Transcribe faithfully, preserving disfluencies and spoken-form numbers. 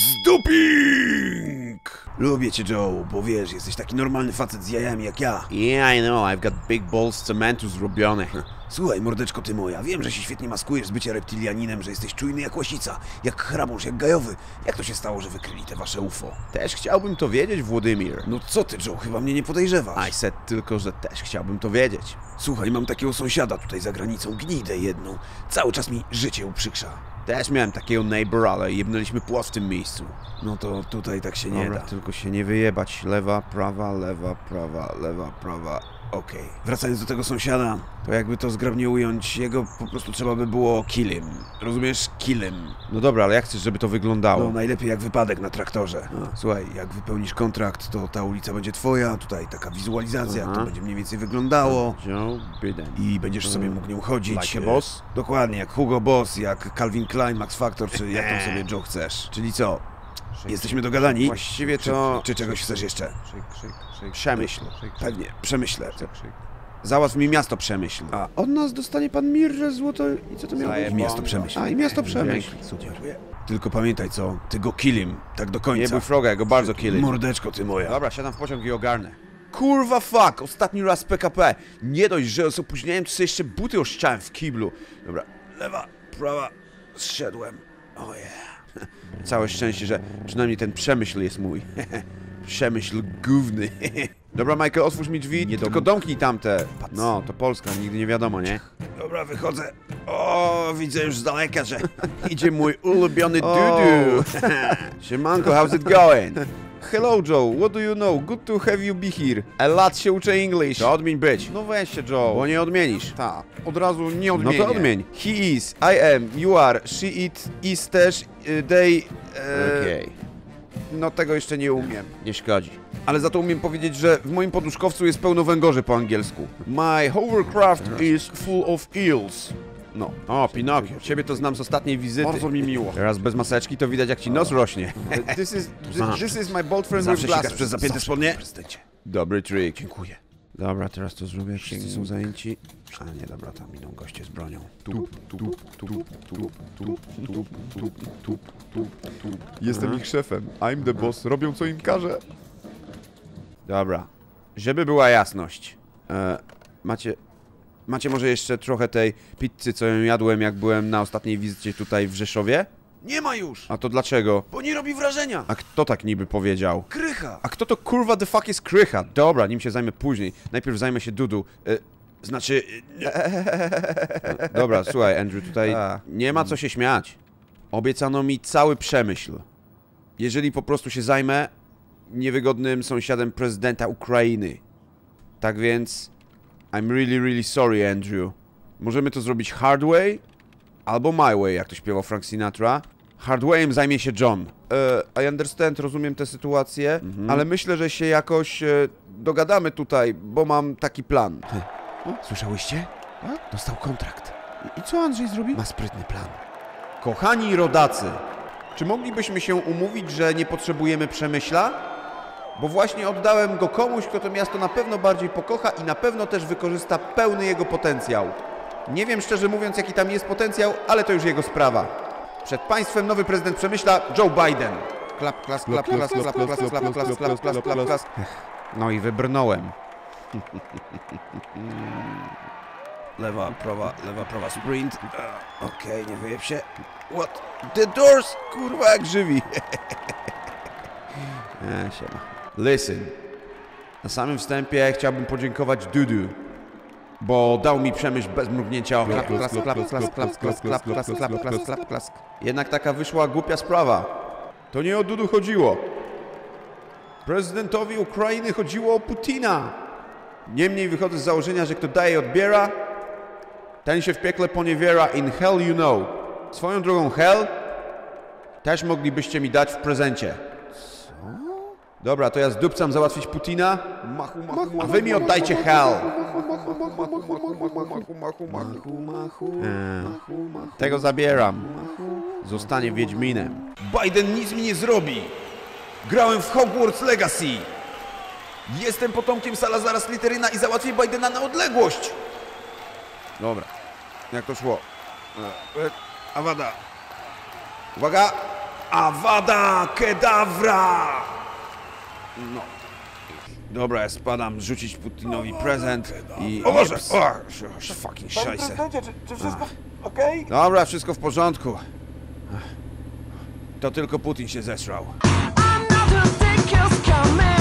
Zduping! Lubię cię, Joe, bo wiesz, jesteś taki normalny facet z jajami jak ja. Yeah, I know, I've got big balls z cementu zrobione. Słuchaj, mordeczko ty moja, wiem, że się świetnie maskujesz z bycia reptilianinem, że jesteś czujny jak łasica, jak chrabąż, jak gajowy. Jak to się stało, że wykryli te wasze U F O? Też chciałbym to wiedzieć, Władimir. No co ty, Joe, chyba mnie nie podejrzewasz. I said tylko, że też chciałbym to wiedzieć. Słuchaj, mam takiego sąsiada tutaj za granicą, gnidę jedną. Cały czas mi życie uprzykrza. Też miałem takiego neighbor, ale jebnęliśmy płot w tym miejscu. No to tutaj tak się nie Dobra, da. tylko się nie wyjebać. Lewa, prawa, lewa, prawa, lewa, prawa. Okej. Okay. Wracając do tego sąsiada, to jakby to zgrabnie ująć, jego po prostu trzeba by było kill him. Rozumiesz? Kill him. No dobra, ale jak chcesz, żeby to wyglądało? No najlepiej jak wypadek na traktorze. A, słuchaj, jak wypełnisz kontrakt, to ta ulica będzie twoja, tutaj taka wizualizacja, Aha. to będzie mniej więcej wyglądało. Joe Biden. I będziesz sobie mógł nią chodzić. Like a boss? Dokładnie, jak Hugo Boss, jak Calvin Klein, Max Factor, czy jak tam sobie Joe chcesz. Czyli co? Jesteśmy dogadani? Właściwie to... Czy, czy czegoś chcesz jeszcze? Przemyśl. Pewnie, przemyślę. Załatw mi miasto Przemyśl. A, Od nas dostanie pan Mirrę złoto i co to miało być? I miasto Przemyśl. A, i miasto Przemyśl. Super. Tylko pamiętaj co, ty go kill him, tak do końca. Nie bój Froga, ja go bardzo killy. Mordeczko ty moja. Dobra, siadam w pociąg i ogarnę. Kurwa fuck, ostatni raz P K P. Nie dość, że z opóźnieniem, to sobie jeszcze buty oszczałem w kiblu. Dobra, Lewa, prawa, zszedłem. O yeah. całe szczęście, że przynajmniej ten Przemyśl jest mój. Przemyśl gówny. Dobra, Michael, otwórz mi drzwi, nie tylko domknij tamte. No, to Polska, nigdy nie wiadomo, nie? Dobra, wychodzę. O, widzę już z daleka, że... Idzie mój ulubiony dudu. Siemanko, how's it going? Hello Joe, what do you know? Good to have you be here. A lat się uczę English. To odmień być. No weź się Joe, bo nie odmienisz. Ta, od razu nie odmienię. No to odmień. He is, I am, you are, she it, is też, y, they... E... Okej. Okay. No tego jeszcze nie umiem. Nie szkodzi. Ale za to umiem powiedzieć, że w moim poduszkowcu jest pełno węgorzy po angielsku. My hovercraft is full of eels. No. O, Pinokio, ciebie to znam z ostatniej wizyty. Bardzo mi miło. Teraz bez maseczki to widać, jak ci nos rośnie. This is, this is my bold friend Zawsze with glasses. sikasz przez zapięte spodnie? Dobry trik. Dziękuję. Dobra, teraz to zrobię. Wszyscy są zajęci. A nie, dobra, tam idą goście z bronią. Jestem ich szefem. I'm the boss. Robią co im każę. Dobra. Żeby była jasność. E, macie... Macie może jeszcze trochę tej pizzy, co ją jadłem, jak byłem na ostatniej wizycie tutaj w Rzeszowie? Nie ma już! A to dlaczego? Bo nie robi wrażenia! A kto tak niby powiedział? Krycha! A kto to kurwa the fuck jest Krycha? Dobra, nim się zajmę później. Najpierw zajmę się Dudu. Y znaczy... Dobra, słuchaj Andrew, tutaj nie ma co się śmiać. Obiecano mi cały Przemyśl. Jeżeli po prostu się zajmę niewygodnym sąsiadem prezydenta Ukrainy. Tak więc... I'm really, really sorry, Andrew. Możemy to zrobić hard way albo my way, jak to śpiewał Frank Sinatra. Hard wayem zajmie się John. Uh, I understand, rozumiem tę sytuację, mhm. ale myślę, że się jakoś uh, dogadamy tutaj, bo mam taki plan. O, słyszałyście? Tak? Dostał kontrakt. I, I co Andrzej zrobi? Ma sprytny plan. Kochani rodacy, czy moglibyśmy się umówić, że nie potrzebujemy Przemyśla? Bo właśnie oddałem go komuś, kto to miasto na pewno bardziej pokocha i na pewno też wykorzysta pełny jego potencjał. Nie wiem szczerze mówiąc, jaki tam jest potencjał, ale to już jego sprawa. Przed państwem nowy prezydent Przemyśla, Joe Biden. Klap, klas, klap, klas, klap, klas, klap, klas, klas, klas, klas, klas. No i wybrnąłem. Lewa, prawa, lewa, prawa, sprint. Uh, Okej, okay, nie wyjeb się. What? The doors! Kurwa, jak żywi. E, siema. Listen. Na samym wstępie chciałbym podziękować Dudu, bo dał mi Przemyśl bez mrugnięcia oka. Jednak taka wyszła głupia sprawa. To nie o Dudu chodziło. Prezydentowi Ukrainy chodziło o Putina. Niemniej wychodzę z założenia, że kto daje, odbiera, ten się w piekle poniewiera. In hell you know. Swoją drogą hell też moglibyście mi dać w prezencie. Dobra, to ja zdupcam załatwić Putina, a wy mi oddajcie hell. Eee, tego zabieram. Zostanie Wiedźminem. Biden nic mi nie zrobi. Grałem w Hogwarts Legacy. Jestem potomkiem Salazara Slytheryna i załatwię Bidena na odległość. Dobra, jak to szło? Awada. Uwaga! Avada Kedavra! No. Dobra, ja spadam rzucić Putinowi prezent i... O Boże! Jeps. O, sz- fucking Panie szajse. prezydencie, czy, czy wszystko okej? Dobra, wszystko w porządku. To tylko Putin się zesrał. Another day is coming.